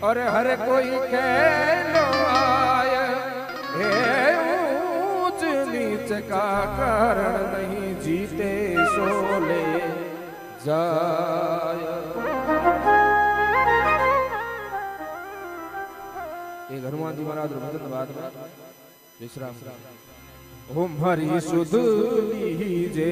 और हर कोई कह लो आय, ऊंच नीच का कारण नहीं, जीते सोले जाय। ये हनुमान जी महाराज भजन बाद में विश्राम। ओम हरि सुध लीजे,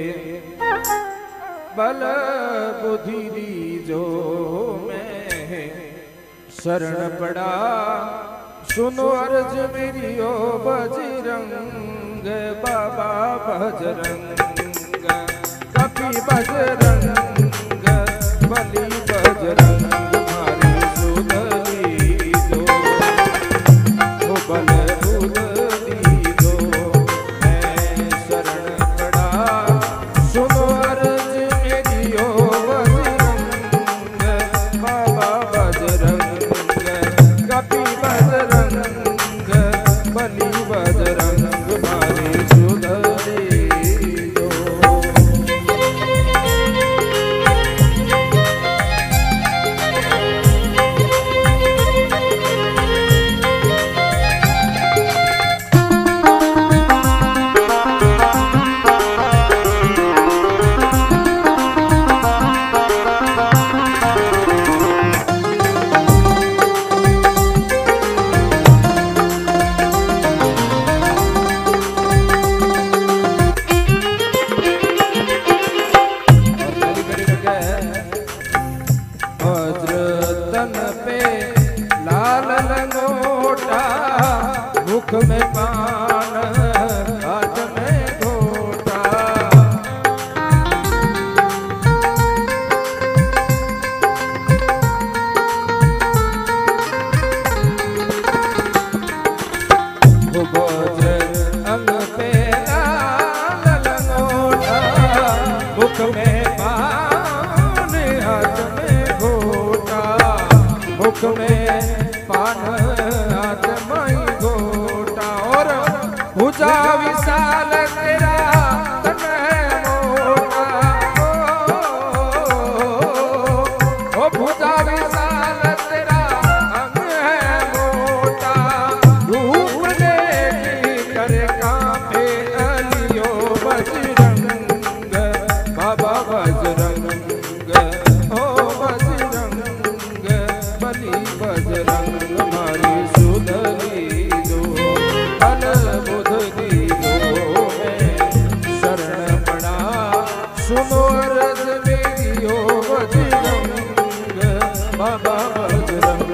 बल बुद्धि दीजो, मैं शरण पड़ा सुनो अर्ज मेरी ओ बजरंग बाबा बजरंग, कपि बजरंग बलि बजरंग, हमारी सुध लीजो, ओ बल बुध दीजो, मैं शरण पड़ा सुनो अर्ज मेरी ओ बजरंग बाबा बजरंग, कपि बजरंग बलि बजरंग, हमारी सुध लीजो। मुख में पान हाथ में घोटा, भोज अंग पे लाल लंगोटा, मुख में पान हाथ में घोटा, मुख में पान हाथ में घोटा, और भुजा विशाल तेरा तन है मोटा, ओ भुजा विशाल तेरा अंग है मोटा, रूप देखी कर कांपे अलियो बजरंग बाबा बजरंग, ओ बजरंग बलि बजरंग, हमारी सुध लीजो, बल बुध दीजो, मैं शरण पड़ा सुनो अर्ज मेरी ओ बजरंग बाबा बजरंग।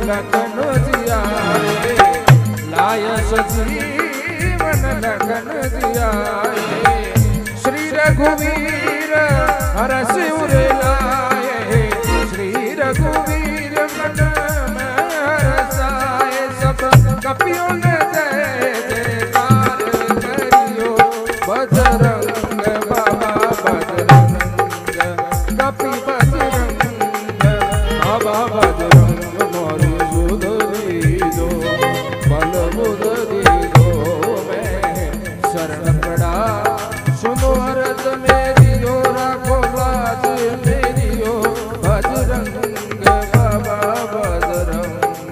लखन जियाए लाय सजीवन लखन जियाए श्री रघुवीर हरष उर लाए श्री रघुवीर मन में हरसाए सब कपियों ने जय जयकार करियो बजरंग बाबा बजरंग कपि बजरंग बाबा बजरंग मोरी सुध दीजो बल बुध दीजो मैं शरण पड़ा सुनो अरज मेरी हो राखो लाज मेरी हो बजरंग बाबा बजरंग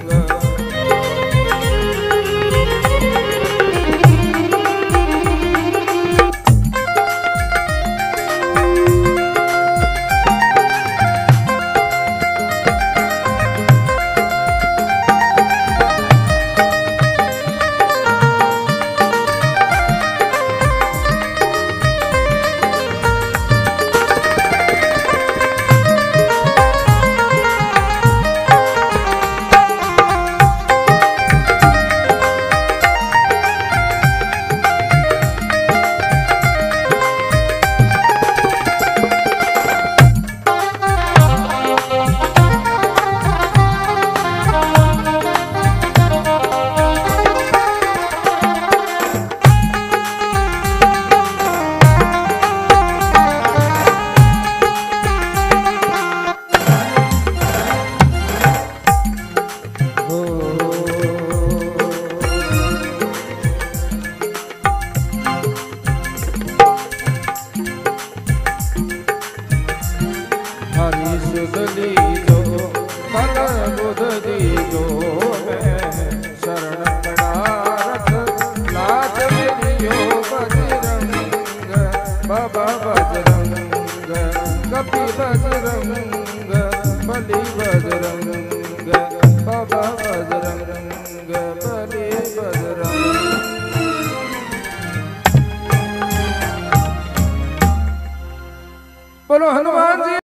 दीजो बल बुध दीजो मैं शरण पड़ा रख लाज मेरी हो बजरंग बाबा बजरंग कपि बजरंग बलि बजरंग बाबा बजरंग बलि बजरंग बोलो हनुमान जी।